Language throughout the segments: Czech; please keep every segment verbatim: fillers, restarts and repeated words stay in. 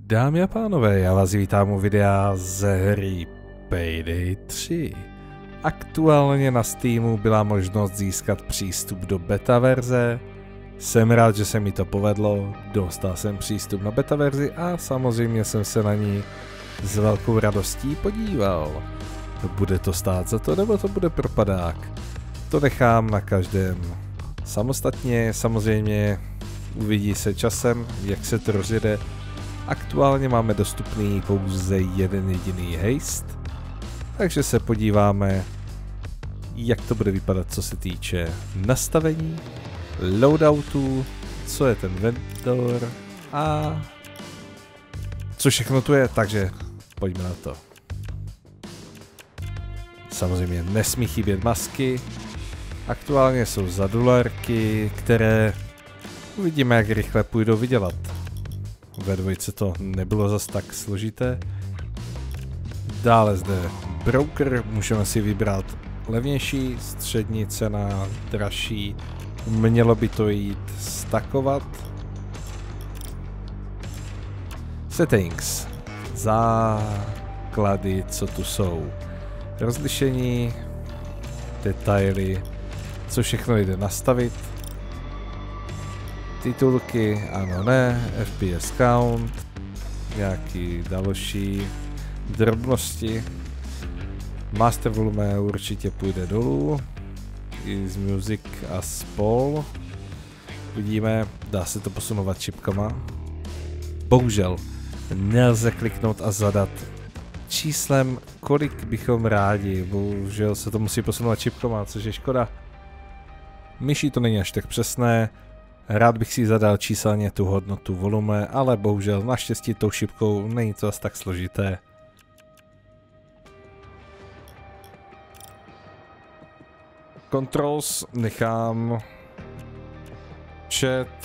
Dámy a pánové, já vás vítám u videa ze hry Payday tři. Aktuálně na Steamu byla možnost získat přístup do beta verze. Jsem rád, že se mi to povedlo, dostal jsem přístup na beta verzi a samozřejmě jsem se na ní s velkou radostí podíval. Bude to stát za to, nebo to bude propadák? To nechám na každém samostatně, samozřejmě uvidí se časem, jak se to rozjede. Aktuálně máme dostupný pouze jeden jediný haste, takže se podíváme, jak to bude vypadat, co se týče nastavení, loadoutu, co je ten vendor a co všechno tu je, takže pojďme na to. Samozřejmě nesmí chybět masky, aktuálně jsou za dolarky, které uvidíme, jak rychle půjdou vydělat. Ve dvojce to nebylo zas tak složité. Dále zde broker, můžeme si vybrat levnější, střední cena, dražší. Mělo by to jít stakovat. Settings. Základy, co tu jsou. Rozlišení, detaily, co všechno jde nastavit. Titulky, ano, ne, F P S count, nějaký další drobnosti. Master volume určitě půjde dolů, i z music a spol. Vidíme, dá se to posunovat čipkama. Bohužel nelze kliknout a zadat číslem, kolik bychom rádi. Bohužel se to musí posunovat čipkama, což je škoda. Myší to není až tak přesné. Rád bych si zadal číselně tu hodnotu volume, ale bohužel naštěstí tou šipkou není to asi tak složité. Controls nechám. Chat.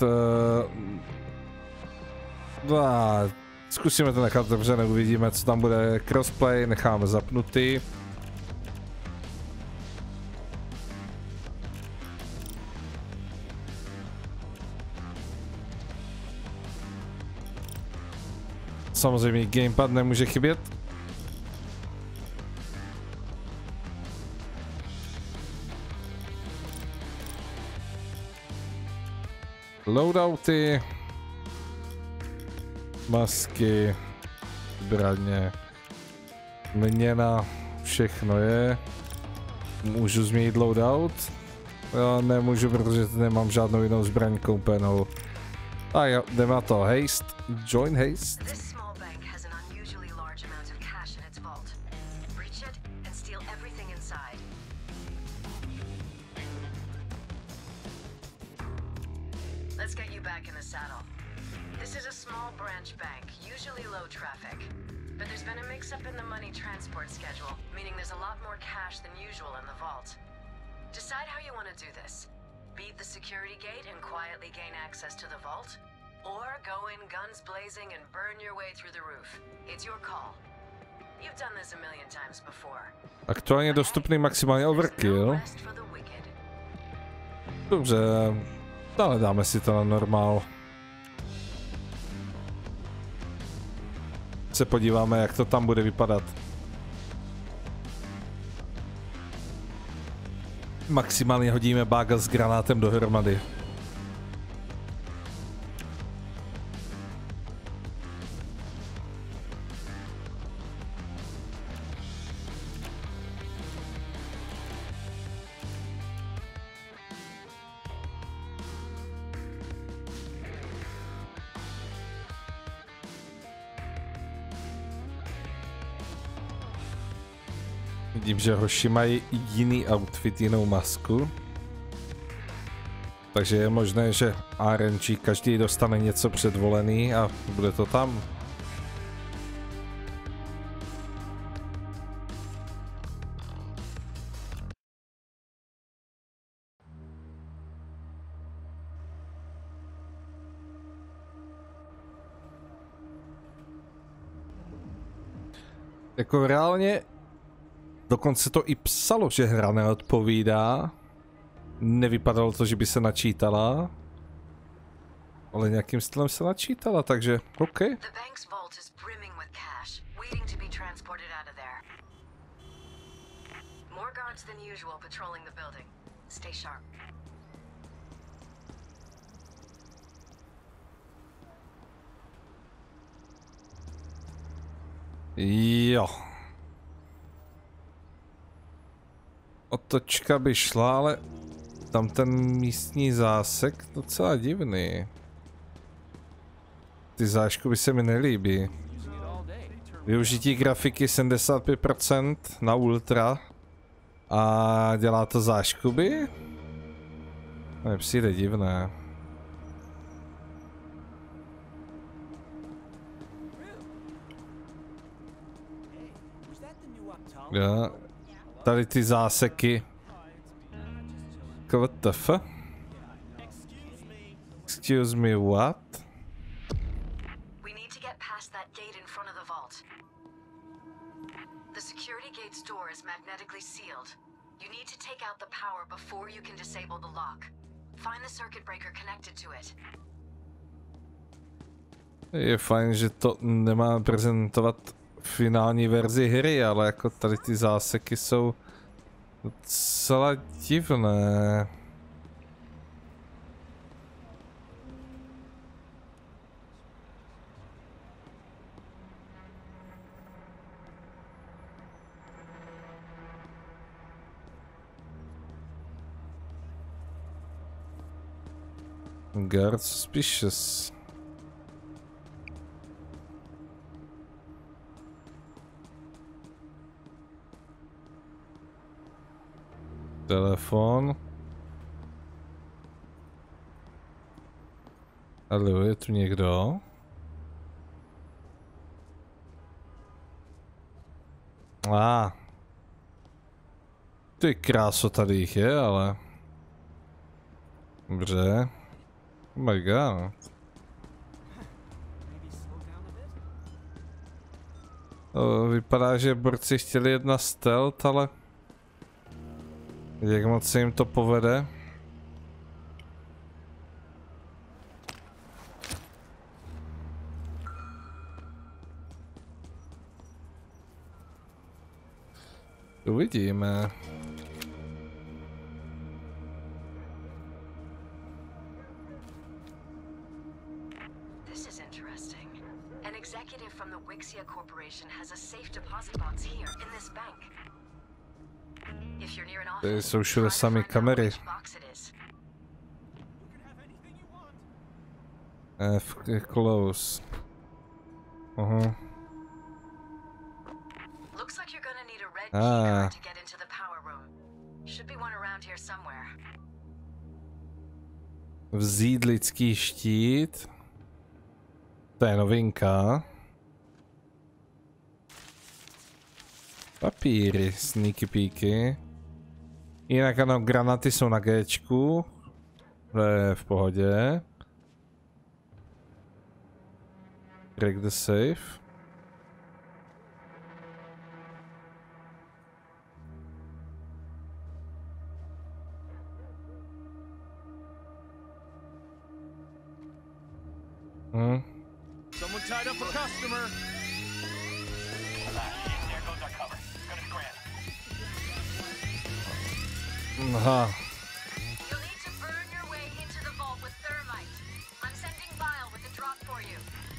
Uh, a zkusíme to nechat dobře, neuvidíme, co tam bude. Crossplay necháme zapnutý. Samozřejmě gamepad nemůže chybět. Loadouty. Masky. Zbraně. Měna. Všechno je. Můžu změnit loadout? Já nemůžu, protože nemám žádnou jinou zbraň koupenou. A jo, jdeme na to. Haste. Join haste. Let's get you back in the saddle. This is a small branch bank, usually low traffic. But there's been a mix-up in the money transport schedule, meaning there's a lot more cash than usual in the vault. Decide how you want to do this. Beat the security gate and quietly gain access to the vault, or go in guns blazing and burn your way through the roof. It's your call. You've done this a million times before. Aktuálně dostupný maximálně overkill. Dobře. Ale dáme si to na normál. Se podíváme, jak to tam bude vypadat. Maximálně hodíme bagel s granátem dohromady. Vidím, že hoši mají jiný outfit, jinou masku. Takže je možné, že R N G každý dostane něco předvolený a bude to tam. Jako reálně dokonce to i psalo, že hra neodpovídá. Nevypadalo to, že by se načítala. Ale nějakým stylem se načítala, takže OK. The bank's vault is brimming with cash, waiting to be transported out of there. More guards than usual patrolling the building. Stay sharp. Jo. Otočka by šla, ale tam ten místní zásek docela divný. Ty záškuby se mi nelíbí. Využití grafiky sedmdesát pět procent na ultra a dělá to záškuby? To přijde divné. Ja, tady ty záseky. What the fuck? Excuse me, what? We need to get past that gate in front of the vault. The security gate's door is magnetically sealed. You need to take out the power before you can disable the lock. Find the circuit breaker connected to it. Je fajn, že to nemá prezentovat finální verzi hry, ale jako tady ty záseky jsou docela divné. Guard suspicious. Telefon. Hallo, je tu někdo? A. Ah. Ty kráso, tady jich je, ale. Dobře. Oh my god. To vypadá, že borci chtěli jet na stealth, ale jak moc se jim to povede? Uvidíme. This is interesting. An executive from the Wixia Corporation has a safe deposit box here in this bank. If you're near an Tady office, jsou všude try to sami find out kamery. which box it is. F close. Aha. Looks like you're gonna need a red Ah. keycard to get into the power room. Should be one around here somewhere. Vzít lidský štít. To je novinka. Papíry, sneaky peeky. Jinak ano, granaty jsou na Gčku. To je v pohodě. Break the safe. Hmm. Someone tied up a customer. Aha. You'll need to burn your way into the vault with thermite. I'm sending Vile with the drop for you.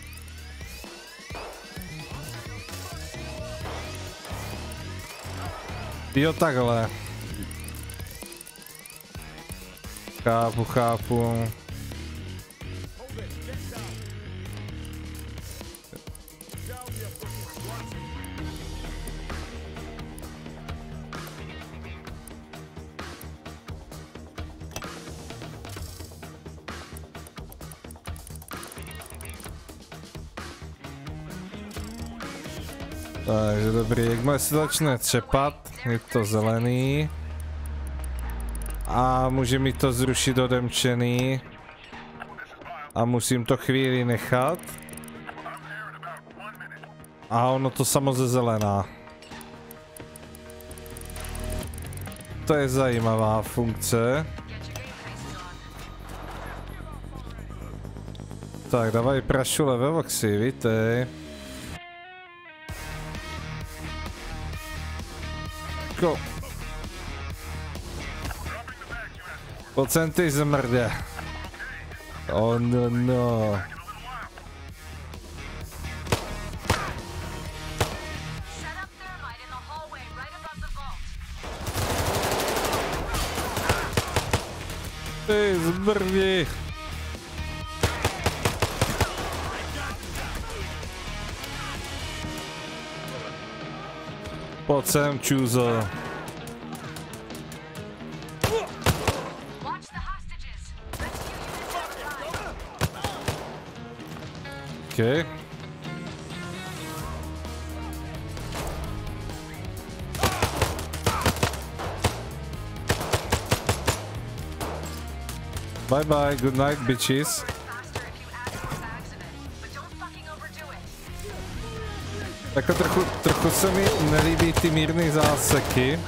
Jo, takhle. Chápu, chápu. Takže dobrý, jakmile se začne třepat, je to zelený. A může mi to zrušit odemčený. A musím to chvíli nechat. A ono to samo ze zelená. To je zajímavá funkce. Tak, dávaj prašule ve Voxy, vítej. Go. Pojď sem ty zmrdě. Oh no no. Ty zmrdí. Pojď sem, čůzo. Okay. Bye bye, good night, bitches. Jako trochu, trochu se mi nelíbí ty mírné záseky.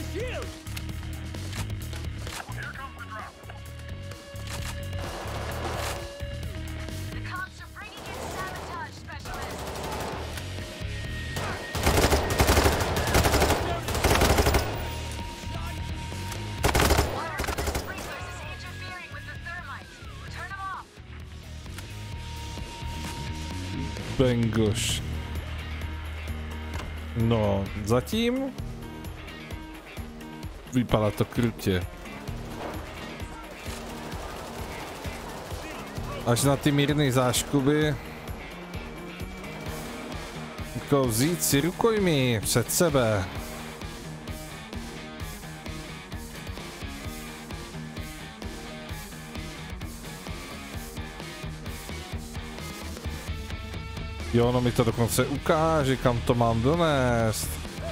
Bengoš. No, zatím vypadá to krutě. Až na ty mírné záškuby. Jako vzít si rukojmí před sebe. Jo, no mi to dokonce ukáže, kam to mám donést.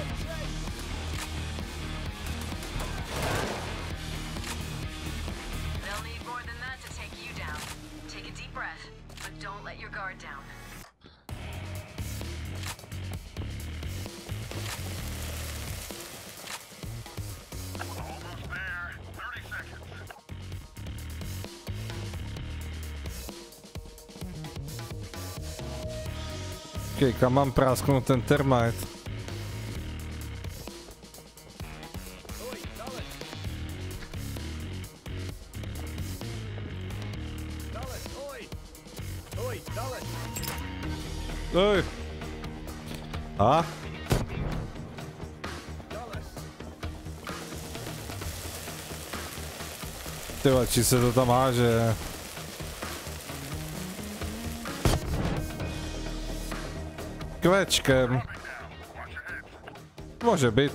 Okay, kam mám prásknout ten termite? Oj. A? Tyva, či se to tam háže? Kvečkem. Může být.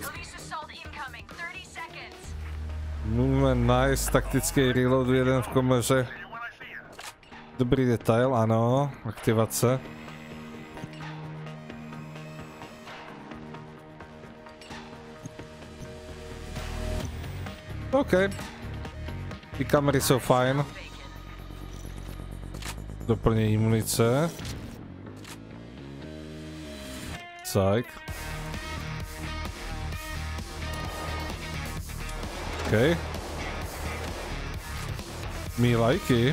Movement nice, taktický reload jeden v komoře. Dobrý detail, ano, aktivace. OK. Ty kamery jsou fajn. Doplnění munice. Psych. OK. Me like it.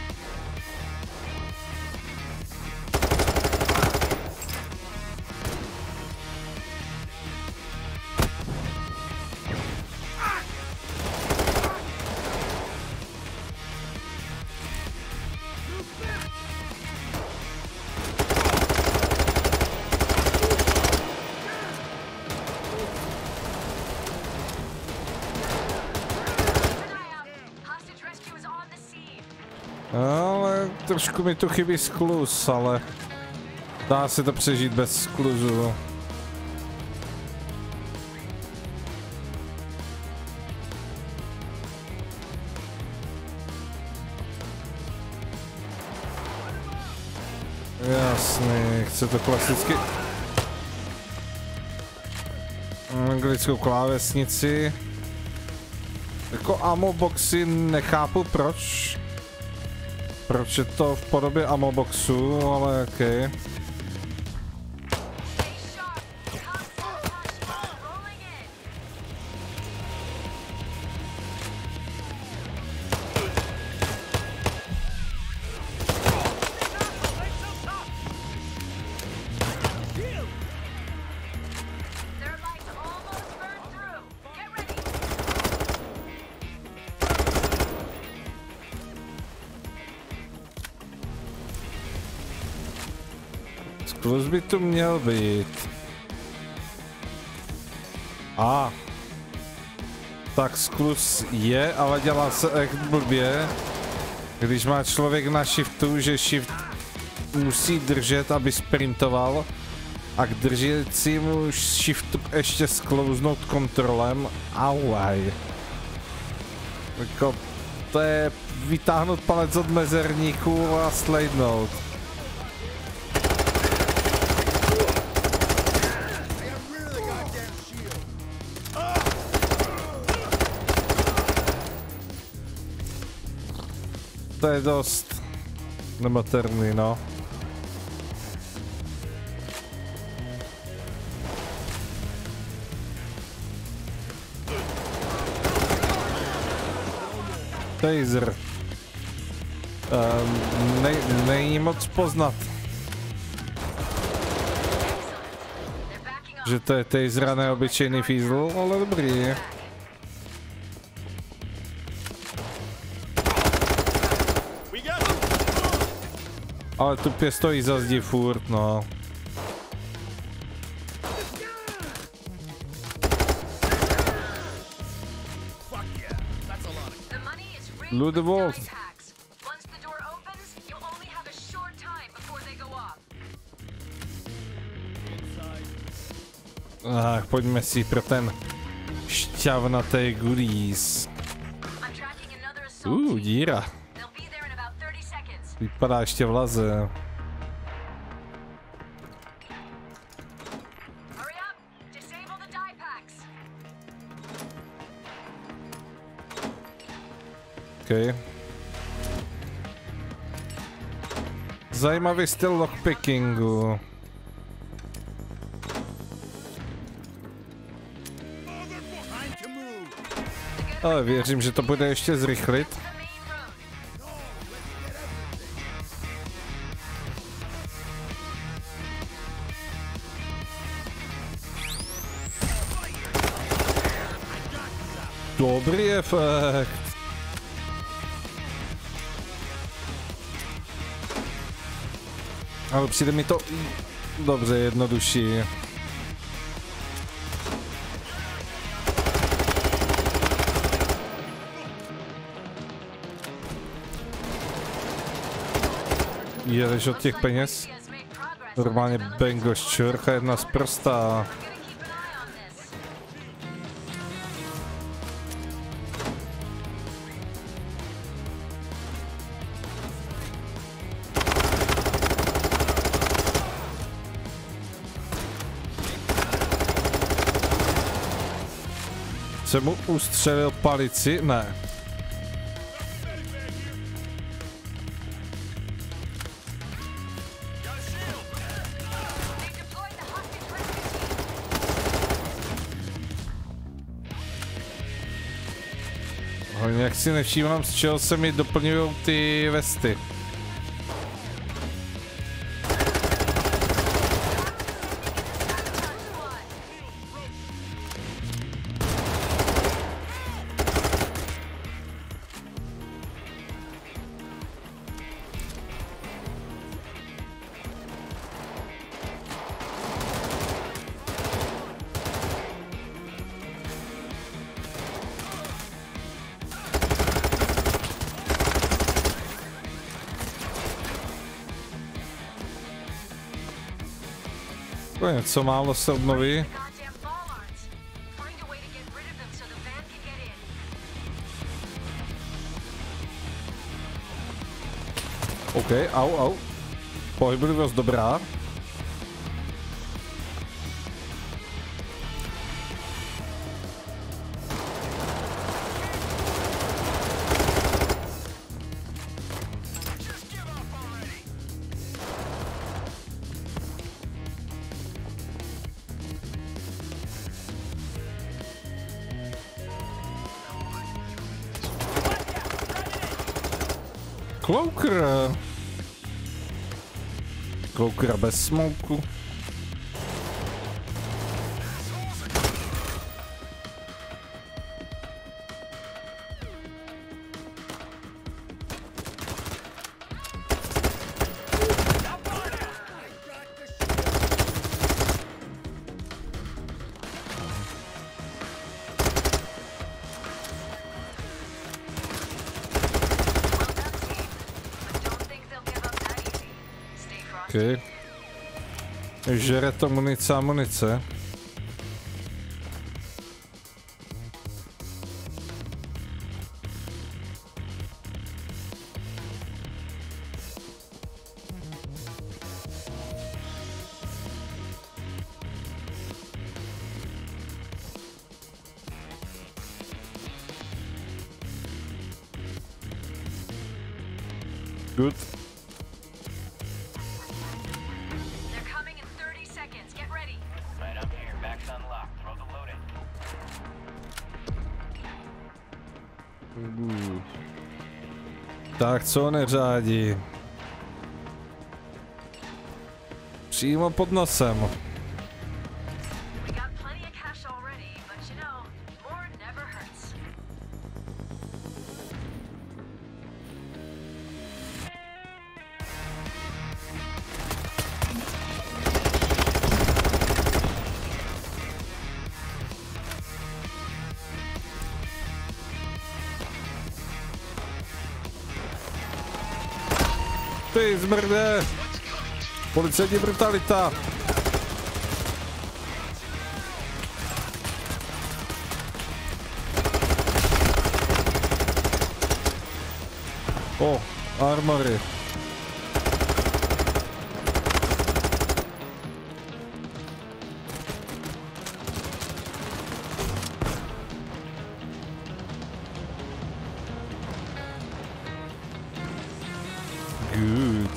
Ale trošku mi tu chybí skluz, ale dá se to přežít bez skluzu. Jasný, chce to klasicky anglickou klávesnici. Jako ammo boxy nechápu proč. Proč je to v podobě ammo boxu, ale okej. Okay. Skluz by tu měl být. A. Tak skluz je, ale dělá se echt blbě. Když má člověk na shiftu, že shift musí držet, aby sprintoval. A k držícímu shiftu ještě sklouznout kontrolem. Auaj. Jako, to je vytáhnout palec od mezerníku a slidnout. To je dost nematerný, no. Taser. Um, ne, není moc poznat, že to je taser a neobyčejný fízl, ale dobrý. Ale tupě stojí za zdi furt, no. Ludvold. Tak, pojďme si pro ten šťavnatý goodies. Uh, díra. Vypadá ještě vlaze. Okay. Zajímavý styl lockpickingu. Ale věřím, že to bude ještě zrychlit. Dobrý efekt. Ale přijde mi to dobře jednodušší. Jedeš od těch peněz? Normálně bangoš čurcha jedna sprostá. Jsem mu ustřelil palici? Ne. Jak si nevšímám, z čeho se mi doplňují ty vesty. Něco málo se obnoví. OK, au, au. Pohyblivost dobrá. Cloaker. Cloaker bez smoku. OK. Žere to munice a munice. Good. They're coming in thirty seconds. Get ready. Right up here. Back's unlocked. Throw the load in. Uh. Tak co neřádí? Přímo pod nosem. We got plenty of cash already, but you know, more never hurts. Ty zmrde! Policejní brutalita! O, armory. Good.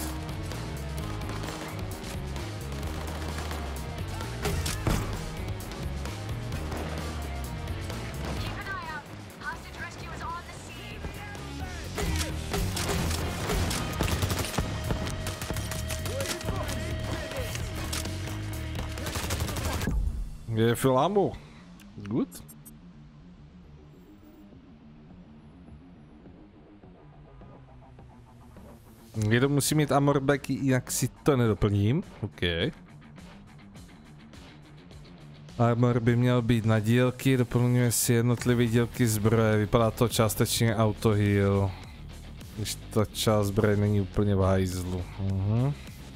Keep an eye out. Hostage rescue is on the scene. Je filamu. Good. Někdo musí mít armorback, jinak si to nedoplním. OK. Armor by měl být na dílky, doplňuje si jednotlivé dílky zbroje, vypadá to částečně auto heal. Když ta část zbroje není úplně v hajzlu. Uh-huh.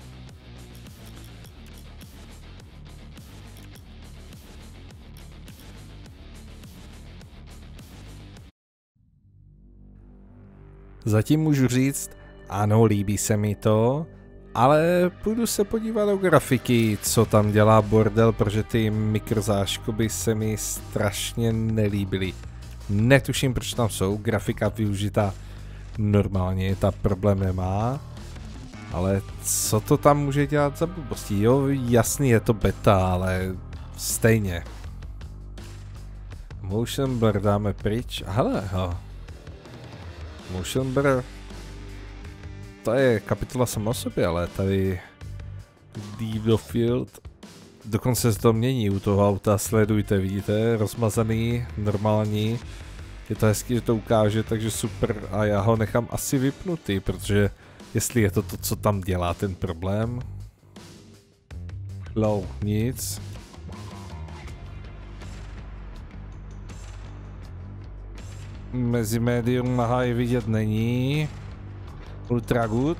Zatím můžu říct, ano, líbí se mi to, ale půjdu se podívat do grafiky, co tam dělá bordel, protože ty mikrozáškoby se mi strašně nelíbily. Netuším, proč tam jsou, grafika využita normálně, ta problém nemá. Ale co to tam může dělat za blbosti? Jo, jasný, je to beta, ale stejně. Motion blur dáme pryč, hele, ho. Motion blur. To je kapitola sama o sobě, ale tady Deep the Field. Dokonce se to mění u toho auta, sledujte, vidíte, rozmazaný, normální. Je to hezký, že to ukáže, takže super a já ho nechám asi vypnutý, protože jestli je to to, co tam dělá ten problém. Low, nic. Mezi medium a high vidět není. Ultra good.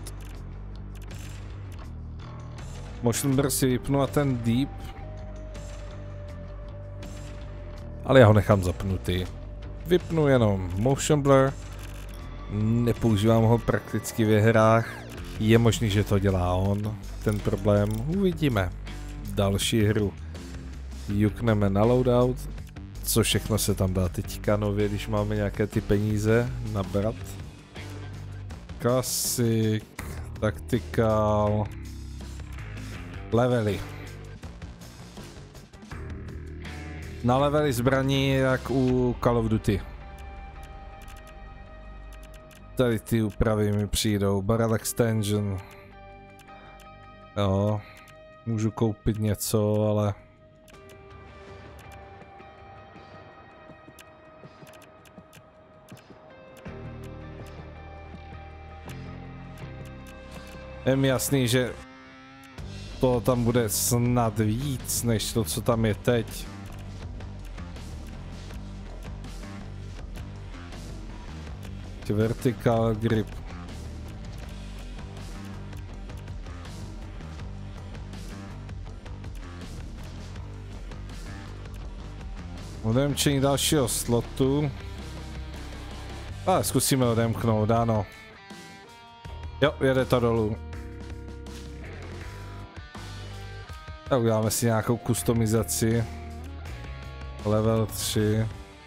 Motion blur si vypnu a ten deep. Ale já ho nechám zapnutý. Vypnu jenom motion blur. Nepoužívám ho prakticky ve hrách. Je možný, že to dělá on. Ten problém. Uvidíme. Další hru. Jukneme na loadout. Co všechno se tam dá teďka nově, když máme nějaké ty peníze nabrat. Classic, tactical, levely. Na levely zbraní jak u Call of Duty. Tady ty úpravy mi přijdou, barrel extension. Jo, můžu koupit něco, ale... Je mi jasný, že to tam bude snad víc, než to, co tam je teď. Vertical grip. Odemčení dalšího slotu. Ale zkusíme odemknout, ano. Jo, jede to dolů. Tak uděláme si nějakou kustomizaci. Level tři.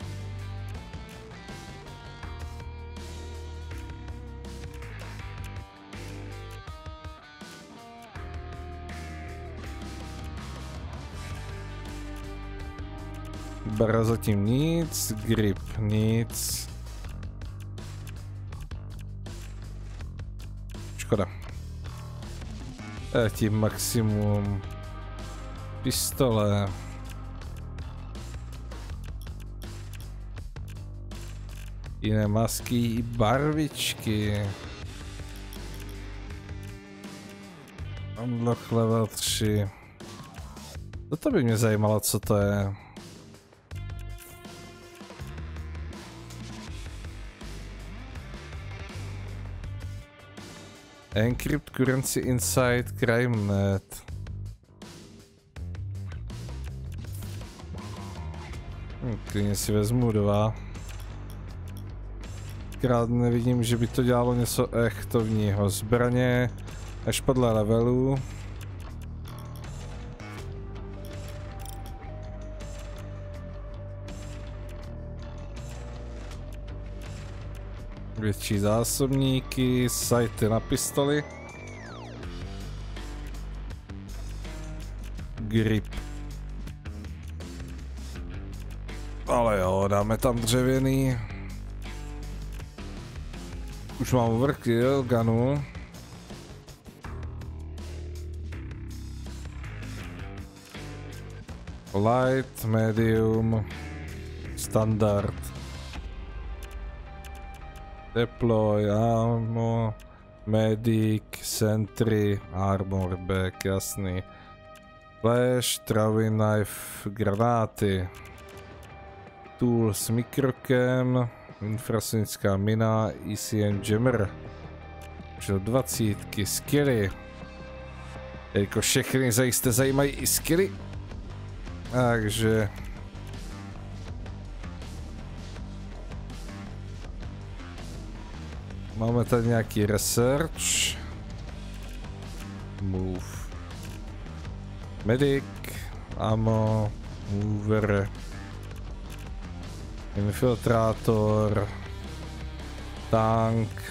Bara zatím nic, grip nic. Škoda. Tím maximum. Pistole. Jiné masky i barvičky. Unlock level tři. Toto by mě zajímalo, co to je. Encrypt currency inside CrimeNet. Hm, klidně si vezmu dva. Krát nevidím, že by to dělalo něco echtovního. Zbraně až podle levelu. Větší zásobníky, sajty na pistoli. Grip. Ale jo, dáme tam dřevěný. Už mám overkill gunu. Light, medium, standard. Deploy, ammo, medic, sentry, armor back, jasný. Flash, throwing knife, granáty. Tools, mikrocam, infrasonická mina, E C M jammer. Už do dvacítky, skilly. Jako všechny zajisté zajímají i skilly. Takže... Máme tady nějaký research. Move. Medic. Ammo. Mover. Infiltrátor. Tank.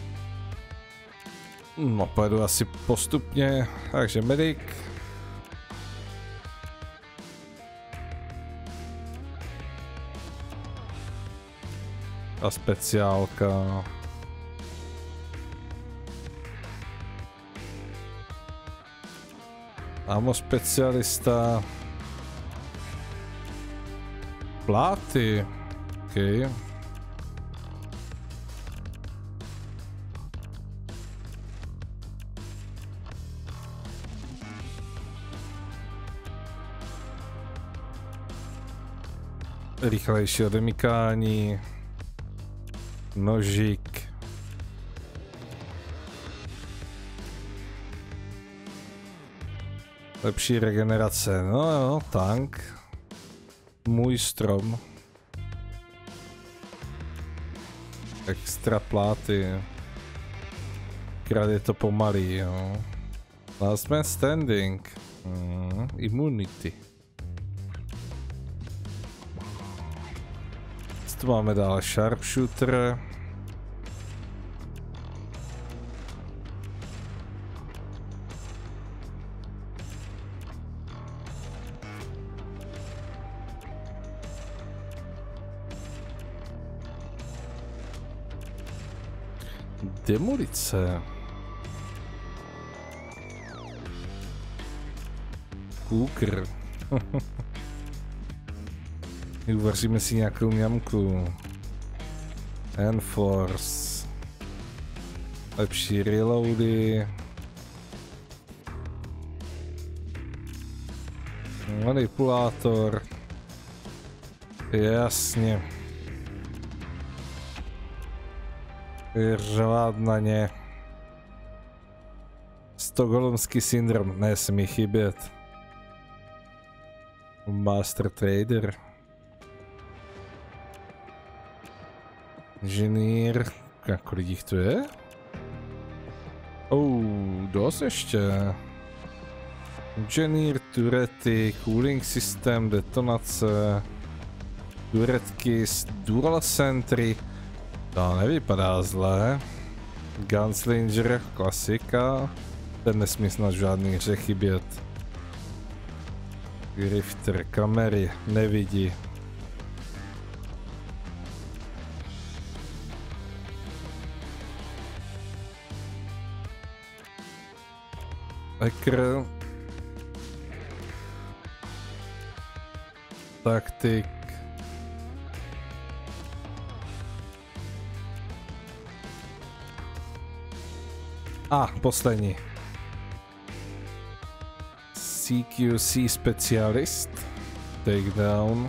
No, pojedu asi postupně. Takže medic. A speciálka. Ammo specialista. Pláty. Okay. Rychlejší odemykání. Nožík. Lepší regenerace, no jo, tank. Můj strom. Extra pláty. Krát je to pomalý, jo. Last man standing. Mm, immunity. Co tu máme dál? Sharpshooter. Demolice. Cooker. Uvaříme si nějakou mňamku. Enforce. Lepší reloady. Manipulátor. Jasně. Řvát na ně. Stockholmský syndrom, nesmí chybět. Master Trader. Inženýr, jak lidí tu je? Oh, dost ještě. Inženýr, turety, cooling systém, detonace, turetky, dual sentry. To nevypadá zle. Gunslinger, klasika. Ten nesmí snad žádný hře chybět. Grifter, kamery, nevidí. Ekr. Taktik. A, ah, poslední. C Q C specialist. Takedown.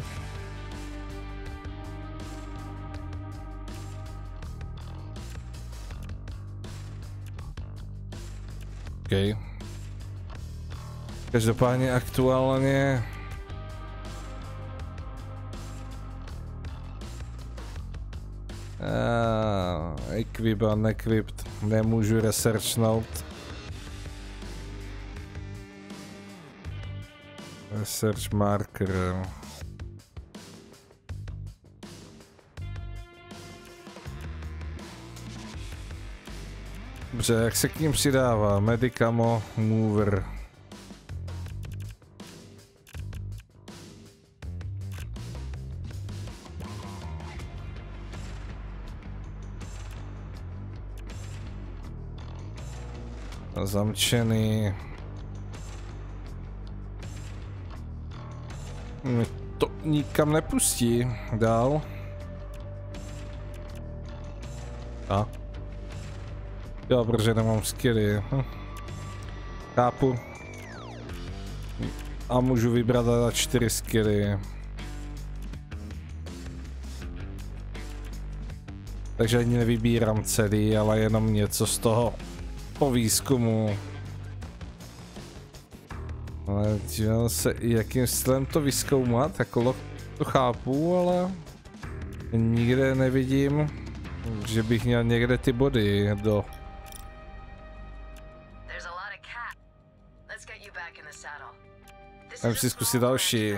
OK. Každopádně aktuálně uh, equip a nequiped, nemůžu researchnout. Research marker. Dobře, jak se k ním přidává? Medicamo, mover. Zamčený. Mě to nikam nepustí. Dál. A. Jo, protože nemám skilly. Hm. Chápu. A můžu vybrat na čtyři skilly. Takže ani nevybírám celý, ale jenom něco z toho po výzkumu. Ale díval se, jakým stylem to vyzkoumat, jako to chápu, ale nikde nevidím, že bych měl někde ty body do. Můžu si zkusit další.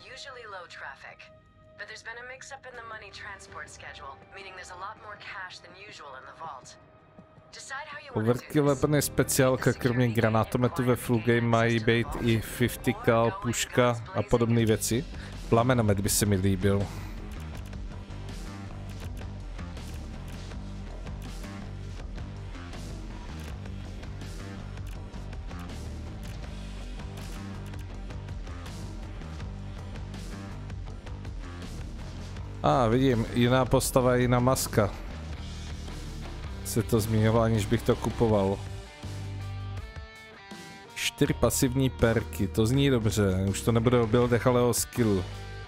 Overkill weapon je speciálka, kromě granátometu ve full game mají být i padesát cal, puška a podobné věci. Plamenomet by se mi líbil. A ah, vidím, jiná postava, jiná maska. Se to zmínilo, aniž bych to kupoval. Čtyři pasivní perky, to zní dobře, už to nebude o buildech, ale o skillu.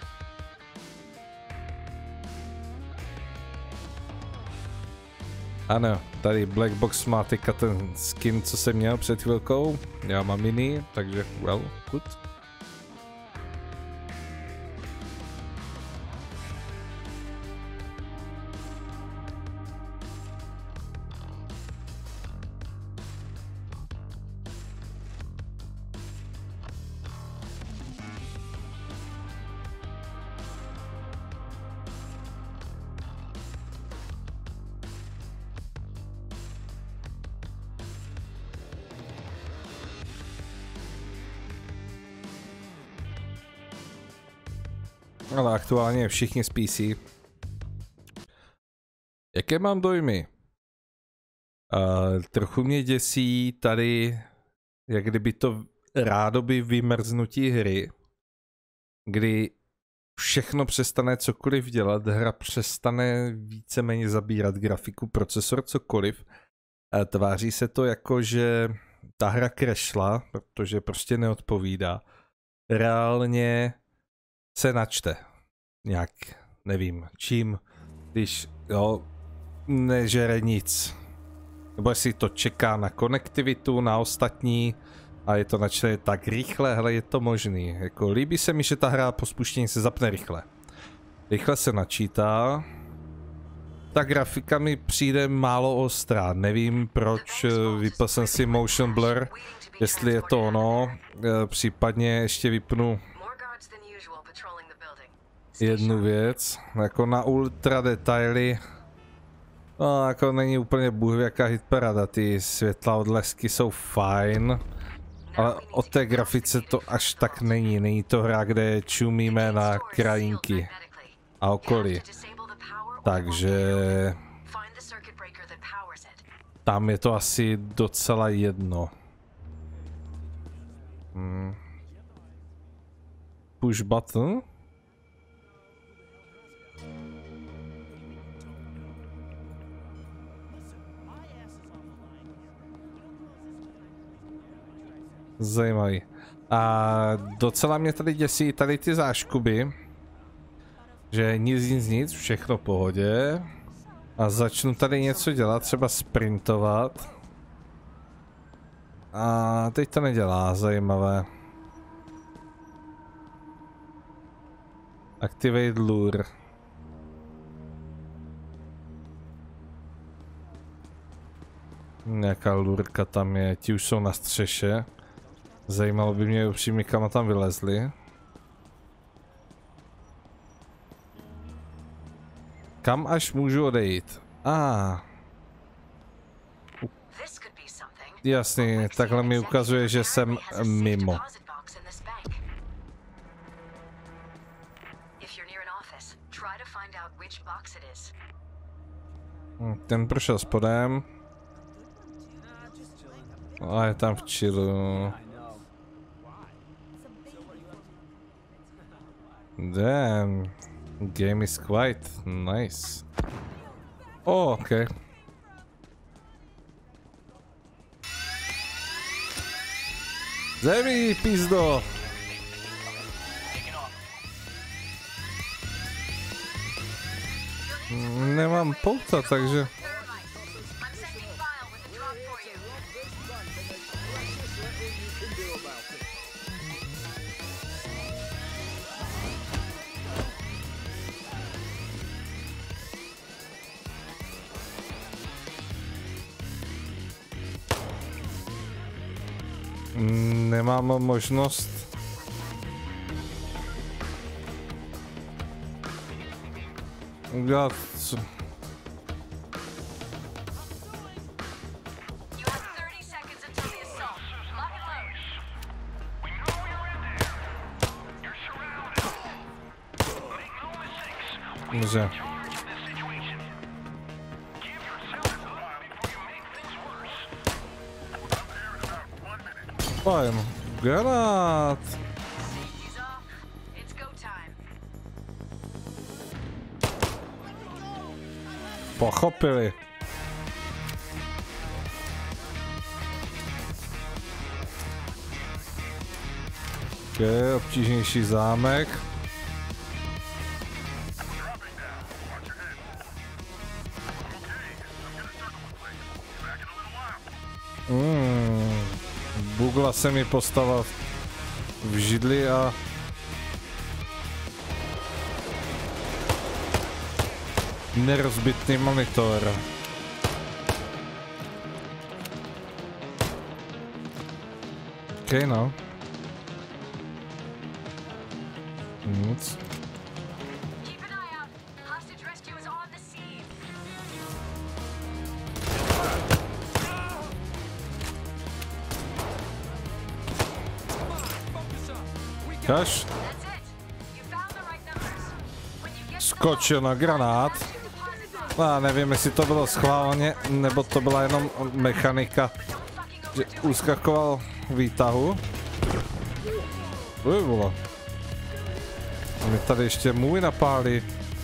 Ano, tady Black Box má teďka ten skin, co jsem měl před chvilkou. Já mám jiný, takže well, good. Ale aktuálně všichni z P C. Jaké mám dojmy? Uh, trochu mě děsí tady, jak kdyby to rádoby vymrznutí hry, kdy všechno přestane cokoliv dělat, hra přestane víceméně zabírat grafiku, procesor, cokoliv. Uh, tváří se to jako, že ta hra crashla, protože prostě neodpovídá. Reálně se načte. Nějak, nevím, čím, když, jo, nežere nic. Nebo jestli to čeká na konektivitu, na ostatní a je to načte tak rychle, hele, je to možný. Jako líbí se mi, že ta hra po spuštění se zapne rychle. Rychle se načítá. Ta grafika mi přijde málo ostrá, nevím proč, vypl jsem si motion blur, jestli je to ono, případně ještě vypnu jednu věc, jako na ultra detaily, no jako není úplně bůh jaká hitparada, ty světla odlesky jsou fajn, ale o té grafice to až tak není, není to hra, kde čumíme na krajinky a okolí. Takže tam je to asi docela jedno. Hmm. Push button? Zajímavý. A docela mě tady děsí tady ty záškuby. Že nic, nic, nic, všechno v pohodě. A začnu tady něco dělat, třeba sprintovat. A teď to nedělá, zajímavé. Activate lure. Nějaká lurka tam je, ti už jsou na střeše. Zajímalo by mě upřímně, kam tam vylezli. Kam až můžu odejít? Ah. Jasně, takhle mi ukazuje, že jsem mimo. Ten prošel spodem. A je tam v chillu. Damn. Game is quite nice. Oh, okay. Zemi, pizdo! Nemám pouta, takže... Nemám možnost. Udělat. Dobře. Fajn. Granát. Pochopili. Okay, obtížnější zámek. Mm. Bugla se mi postava v židli a nerozbitný monitor. OK, no. Nic. Kaž. Skočil na granát. Já nevím, jestli to bylo schválně, nebo to byla jenom mechanika, že uskakoval výtahu. Uj, vole. A mi tady ještě můj napálí.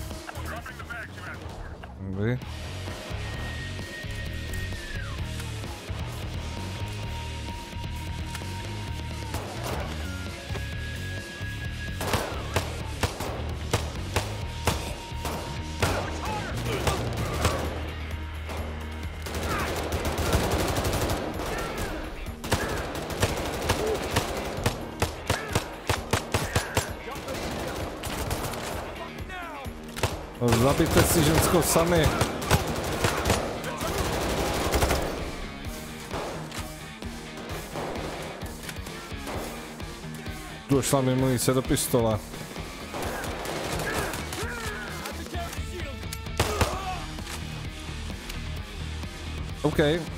Vy. Zabijte si ženskou sami. došla mi munice do pistole. OK.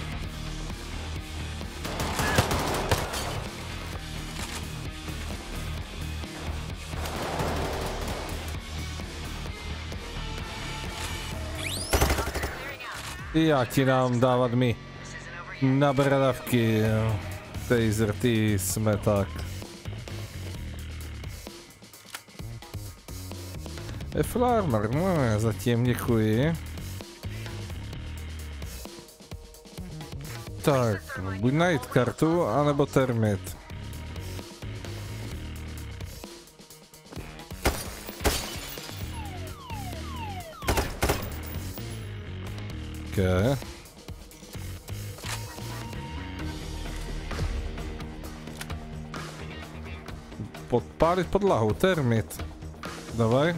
Já ti dám dávat mi na bradavky. Taser, ty jsme tak. F-Armor, no ne, zatím děkuji. Tak, buď najít kartu, anebo termit. Okay. Podpálit podlahu, termit. Dávaj.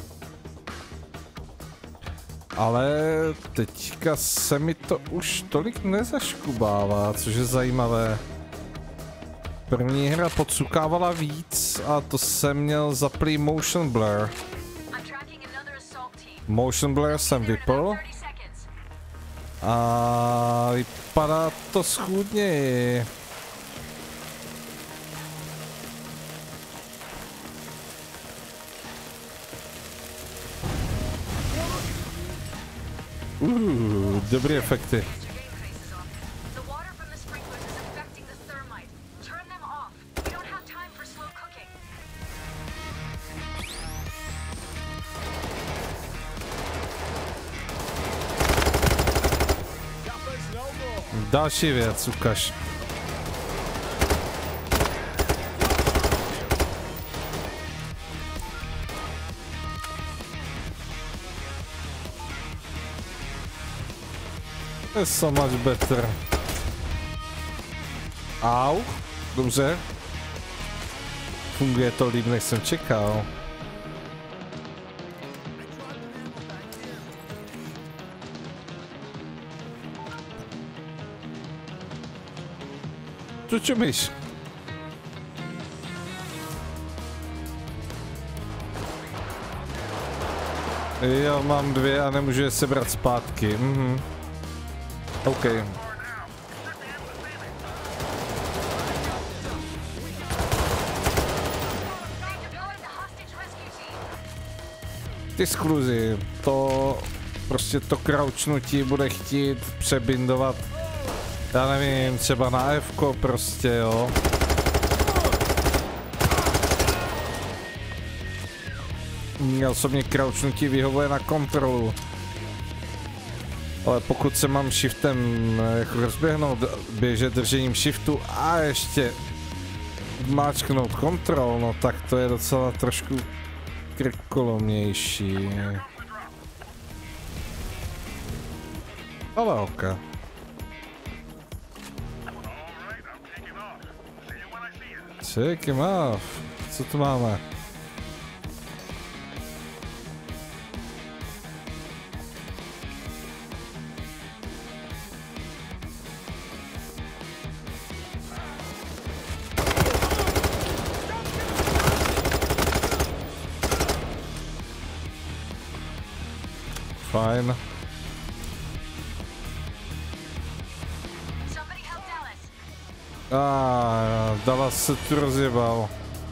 Ale teďka se mi to už tolik nezaškubává, což je zajímavé. První hra podsukávala víc a to jsem měl zaplý motion blur. Motion blur jsem vypl. A vypadá to schůdněji. Uh, dobré efekty. Další věc, ukaž. That's so much better. Au, dobře. Funguje to líp, než jsem čekal. Co čumíš? Jo, mám dvě a nemůžu je sebrat zpátky. Mhm. OK. Ty skluzy, to prostě to crouchnutí bude chtít přebindovat. Já nevím, třeba na F-ko prostě, jo. Mě osobně crouchnutí vyhovuje na kontrolu. Ale pokud se mám shiftem jako rozběhnout, běžet držením shiftu a ještě máčknout kontrol, no tak to je docela trošku krkolomnější. Ale ok. Check him off. Co tu máme? Fajn. Ah, Dallas se tu rozjebal.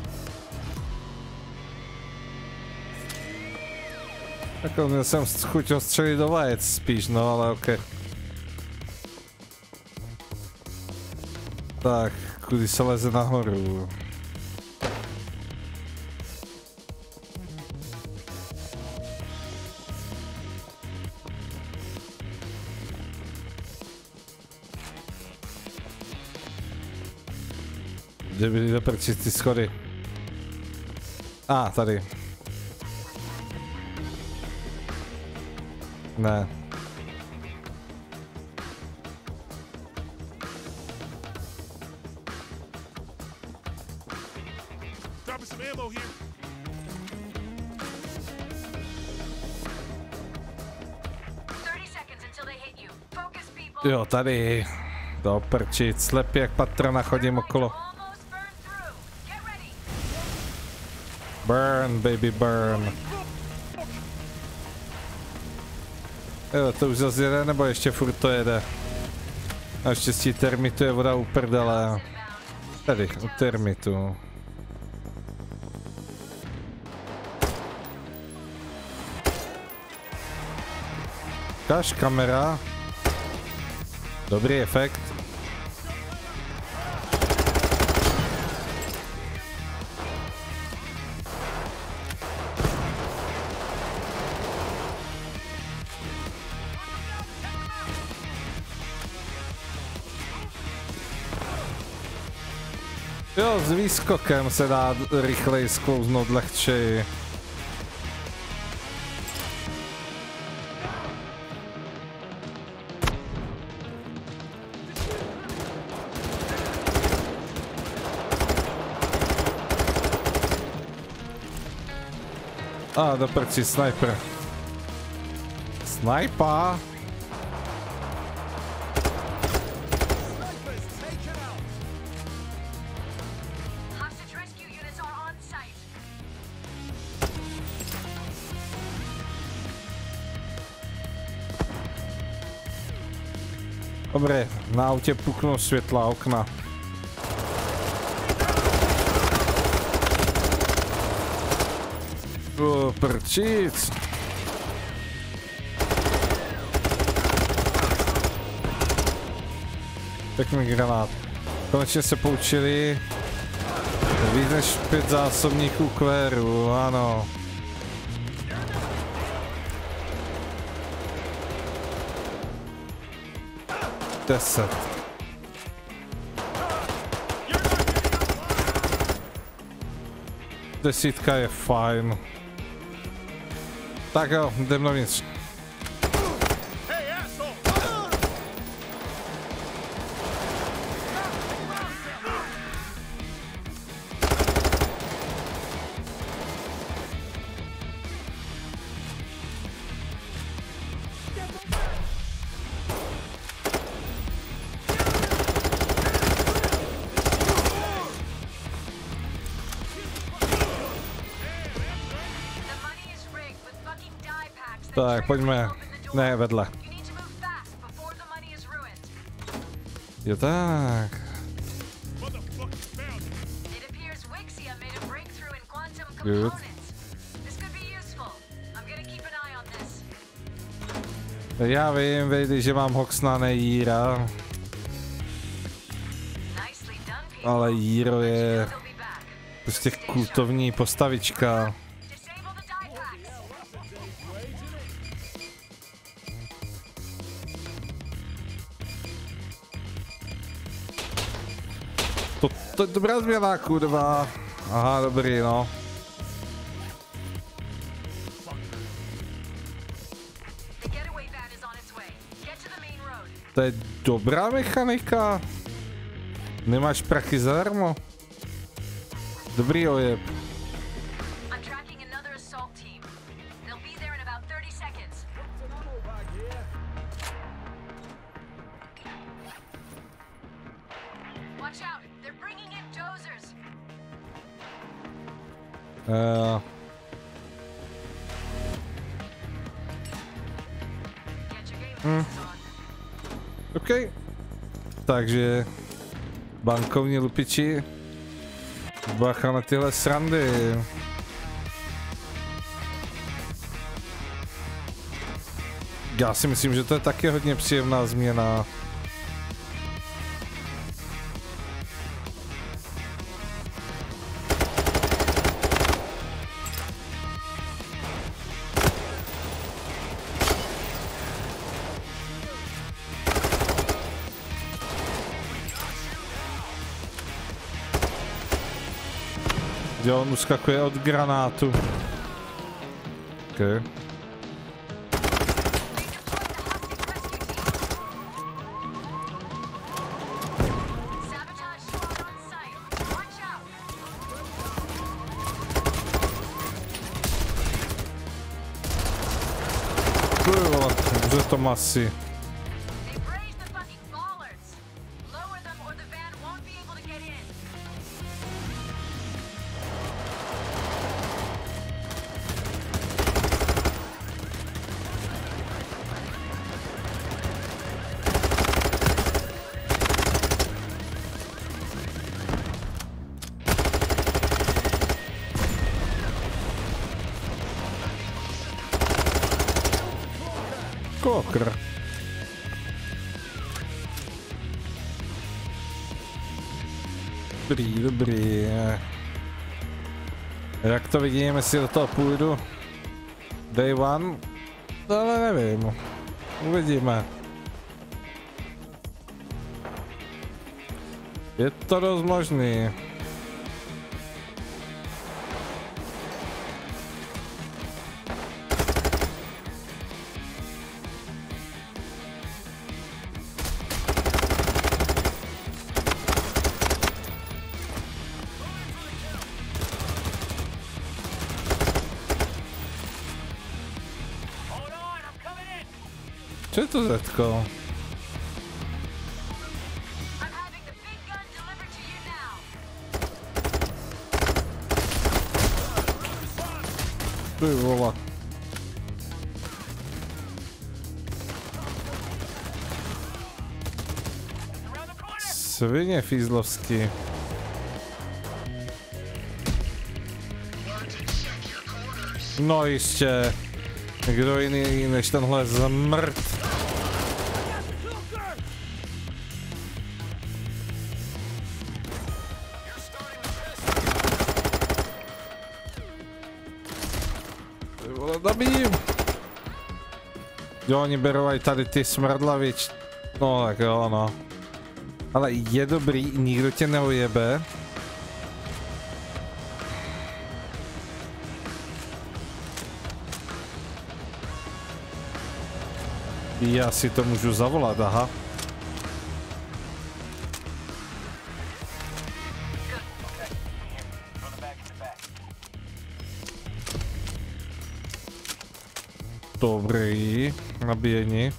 Jako měl jsem chuť ho střelit do vajec spíš, no ale ok. Tak, kudy se leze nahoru. Kde byly doprčit ty schody? A, ah, tady. Ne. Jo, tady. Do prčit, slepě jak patrona chodím okolo. Burn, baby, burn. Jo, to už zase jede, nebo ještě furt to jede? Naštěstí termitu je voda u prdele. Tady, u termitu. Kaž, kamera. Dobrý efekt. Jo, s výskokem se dá rychleji sklouznout lehčeji. A, do prcí, sniper. Sniper! Dobré, na autě puknou světla, okna. O, prčic. Pěkný granát. Konečně se poučili. Víc než pět zásobníků kvéru, ano. deset. Desítka je fajn. Tak jo, jdem dovnitř. Tak, pojďme. Ne, vedle. Jo tak. Good. Já vím, vejdy, že mám Hoxna, ne Jíra. Ale Jíro je prostě kultovní postavička. To, to je dobrá změna, kurva. Aha, dobrý, no. To je dobrá mechanika. Nemáš prachy zadarmo. Dobrý ojeb. Uh. Hmm. OK. Takže bankovní lupiči. Bacha na tyhle srandy. Já si myslím, že to je taky hodně příjemná změna. Jo, on uskakuje od granátu. Okay. Kurva, že to masí. Pokr. Dobrý, dobrý. Jak to vidím, jestli do toho půjdu? Day one? Ale nevím. Uvidíme. Je to dost možný. Co je to zetko? Ty vole. Svině fízlovský. No jistě. Kdo jiný než tenhle zmrt. Zabijím. Jo, oni berou aj tady ty smrdlavič. No tak jo, no. Ale je dobrý, nikdo tě neujebe. Já si to můžu zavolat, aha. Dobrý, nabíjení.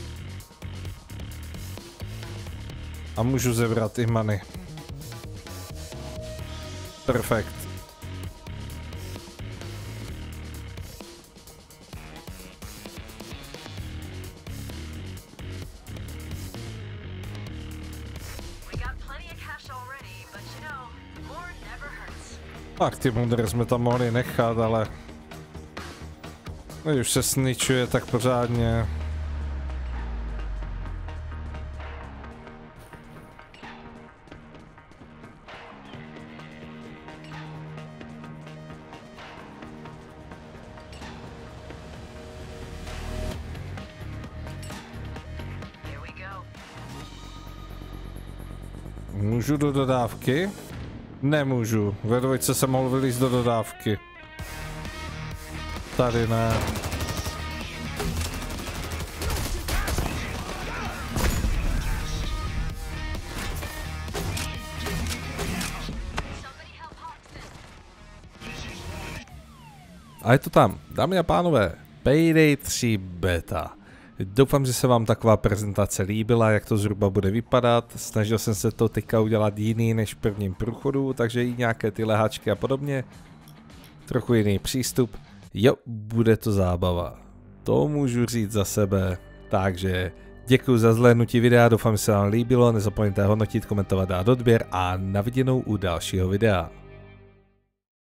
A můžu zebrat i many. Perfekt. Tak ty mudry jsme tam mohli nechat, ale když už se sničuje tak pořádně. Můžu do dodávky? Nemůžu. Ve dvojce jsem mohl vylízt do dodávky. Tady ne. A je to tam, dámy a pánové, Payday tři beta. Doufám, že se vám taková prezentace líbila, jak to zhruba bude vypadat. Snažil jsem se to teďka udělat jiný než v prvním průchodu, takže i nějaké ty leháčky a podobně. Trochu jiný přístup. Jo, bude to zábava. To můžu říct za sebe. Takže děkuji za zhlédnutí videa, doufám, že se vám líbilo. Nezapomeňte hodnotit, komentovat, dát odběr a na viděnou u dalšího videa.